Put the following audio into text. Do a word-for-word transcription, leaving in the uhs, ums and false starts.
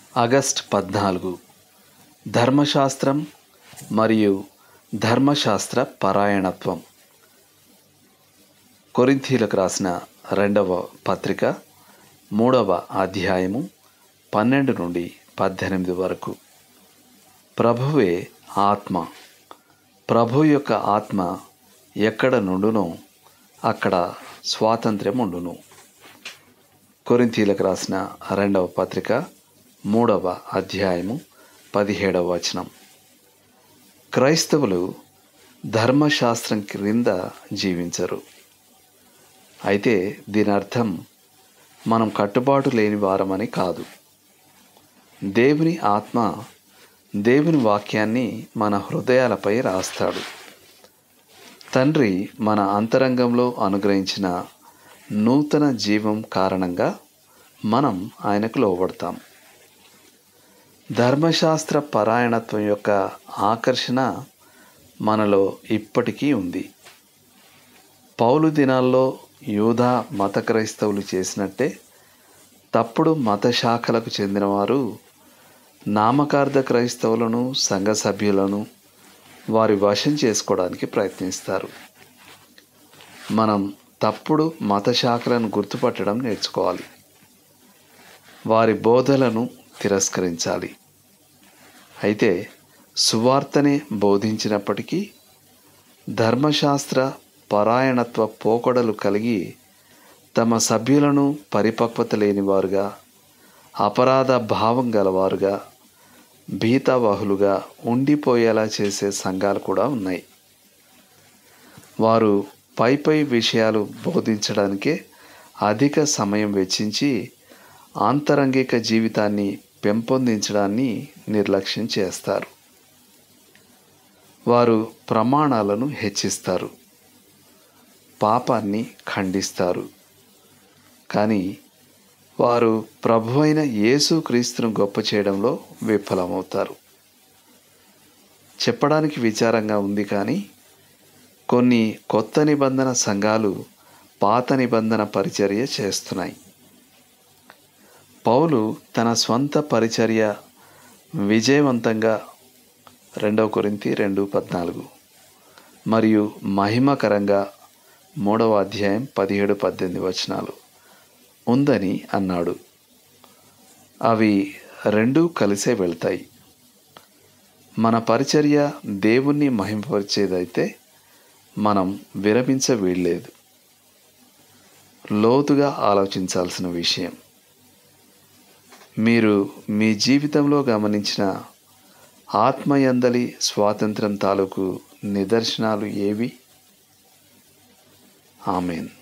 August పద్నాలుగు ధర్మశాస్త్రం మరియు ధర్మశాస్త్ర పరాయణత్వం. కొరింథీలకు రాసిన రెండవ పత్రిక మూడవ అధ్యాయము పన్నెండు నుండి పద్దెనిమిది వరకు. ప్రభువే ఆత్మ. ప్రభు యొక్క ఆత్మ ఎక్కడ నుండునో అక్కడ స్వాతంత్ర్యం ఉండును. కొరింథీలకు రాసిన రెండవ పత్రిక మూడవ అధ్యాయము పదిహేడవ వచనం. క్రైస్తవులు ధర్మశాస్త్రం క్రింద జీవించరు. అయితే దీని అర్థం మనం కట్టుబాటు లేని వారమని కాదు. దేవుని ఆత్మ దేవుని వాక్యాన్ని మన హృదయాలపై రాస్తాడు. తండ్రి మన అంతరంగంలో అనుగ్రహించిన నూతన జీవం కారణంగా మనం ఆయనకు లోబడతాం. ధర్మశాస్త్ర పరాయణత్వం యొక్క ఆకర్షణ మనలో ఇప్పటికీ ఉంది. పౌలు దినాల్లో యూదా మత క్రైస్తవులు చేసినట్టే తప్పుడు మత శాఖలకు చెందినవారు నామకార్థ క్రైస్తవులను, సంఘ సభ్యులను వారి వశం చేసుకోవడానికి ప్రయత్నిస్తారు. మనం తప్పుడు మత శాఖలను గుర్తుపట్టడం నేర్చుకోవాలి. వారి బోధలను తిరస్కరించాలి. అయితే సువార్తనే బోధించినప్పటికీ ధర్మశాస్త్ర పరాయణత్వ పోకడలు కలిగి తమ సభ్యులను పరిపక్వత లేనివారుగా, అపరాధ భావం గలవారుగా, భీతావహులుగా ఉండిపోయేలా చేసే సంఘాలు కూడా ఉన్నాయి. వారు పై పై విషయాలు బోధించడానికే అధిక సమయం వెచ్చించి ఆంతరంగిక జీవితాన్ని పెంపొందించడాన్ని నిర్లక్ష్యం చేస్తారు. వారు ప్రమాణాలను హెచ్చిస్తారు, పాపాన్ని ఖండిస్తారు. కానీ వారు ప్రభువైన యేసు క్రీస్తును గొప్ప చేయడంలో విఫలమవుతారు. చెప్పడానికి విచారంగా ఉంది, కానీ కొన్ని కొత్త నిబంధన సంఘాలు పాత నిబంధన పరిచర్య చేస్తున్నాయి. పౌలు తన స్వంత పరిచర్య విజయవంతంగా రెండవ కొరింథీ రెండు పద్నాలుగు మరియు మహిమకరంగా మూడవ అధ్యాయం పదిహేడు పద్దెనిమిది వచనాలు ఉందని అన్నాడు. అవి రెండూ కలిసే వెళ్తాయి. మన పరిచర్య దేవుణ్ణి మహిమపరిచేదైతే మనం విరమించ వీల్లేదు. లోతుగా ఆలోచించాల్సిన విషయం. మీరు మీ జీవితంలో గమనించిన ఆత్మయందలి స్వాతంత్రం తాలూకు నిదర్శనాలు ఏవి? ఆమేన్.